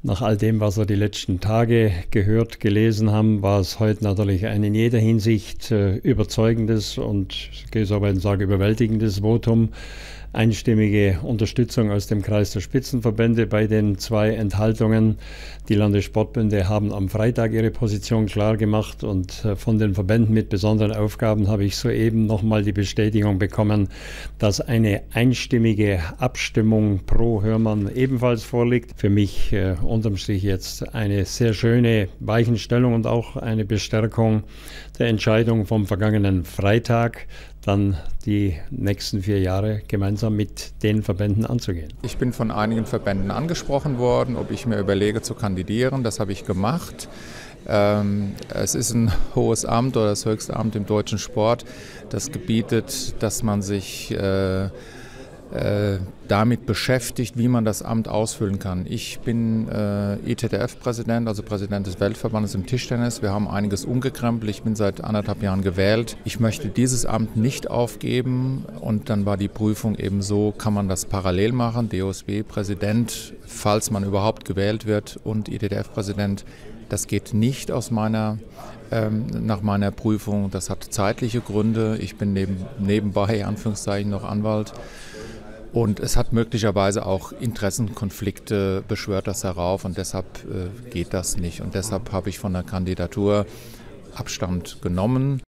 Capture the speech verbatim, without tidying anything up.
Nach all dem, was wir die letzten Tage gehört, gelesen haben, war es heute natürlich ein in jeder Hinsicht äh, überzeugendes und, ich gehe so weit und sage, überwältigendes Votum. Einstimmige Unterstützung aus dem Kreis der Spitzenverbände bei den zwei Enthaltungen. Die Landessportbünde haben am Freitag ihre Position klar gemacht und äh, von den Verbänden mit besonderen Aufgaben habe ich soeben nochmal die Bestätigung bekommen, dass eine einstimmige Abstimmung pro Hörmann ebenfalls vorliegt. Für mich äh, unterm Strich jetzt eine sehr schöne Weichenstellung und auch eine Bestärkung der Entscheidung vom vergangenen Freitag, dann die nächsten vier Jahre gemeinsam mit den Verbänden anzugehen. Ich bin von einigen Verbänden angesprochen worden, ob ich mir überlege zu kandidieren. Das habe ich gemacht. Ähm, es ist ein hohes Amt oder das höchste Amt im deutschen Sport, das gebietet, dass man sich äh, äh, damit beschäftigt, wie man das Amt ausfüllen kann. Ich bin äh, I T T F-Präsident, also Präsident des Weltverbandes im Tischtennis. Wir haben einiges umgekrempelt. Ich bin seit anderthalb Jahren gewählt. Ich möchte dieses Amt nicht aufgeben und dann war die Prüfung eben so, kann man das parallel machen, D O S B-Präsident, falls man überhaupt gewählt wird, und I T T F-Präsident. Das geht nicht aus meiner, ähm, nach meiner Prüfung. Das hat zeitliche Gründe. Ich bin neben, nebenbei, in Anführungszeichen, noch Anwalt. Und es hat möglicherweise auch Interessenkonflikte, beschwört das herauf, und deshalb äh, geht das nicht. Und deshalb habe ich von der Kandidatur Abstand genommen.